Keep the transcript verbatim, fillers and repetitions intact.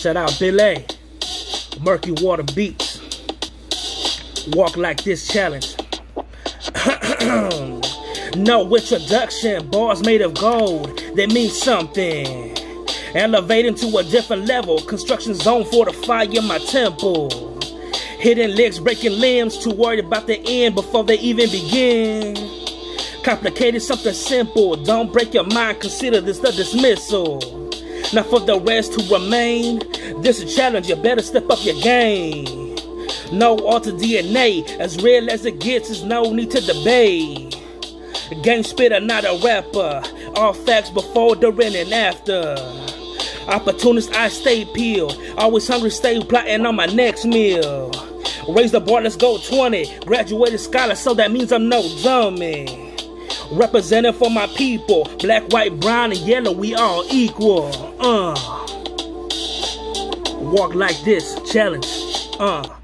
Shout out Billy, Murky Water Beats. Walk like this challenge. No introduction, bars made of gold that mean something. Elevating to a different level, construction zone fortify my temple. Hitting legs, breaking limbs, too worried about the end before they even begin. Complicated, something simple, don't break your mind, consider this the dismissal. Now for the rest to remain, this is a challenge, you better step up your game. No altered D N A, as real as it gets, there's no need to debate. Game spitter, not a rapper, all facts before, during, and after. Opportunist, I stay peeled, always hungry, stay plotting on my next meal. Raise the bar, let's go twenty, graduated scholar, so that means I'm no dummy. Representing for my people, black, white, brown, and yellow, we all equal. Uh. Walk like this, challenge. Uh.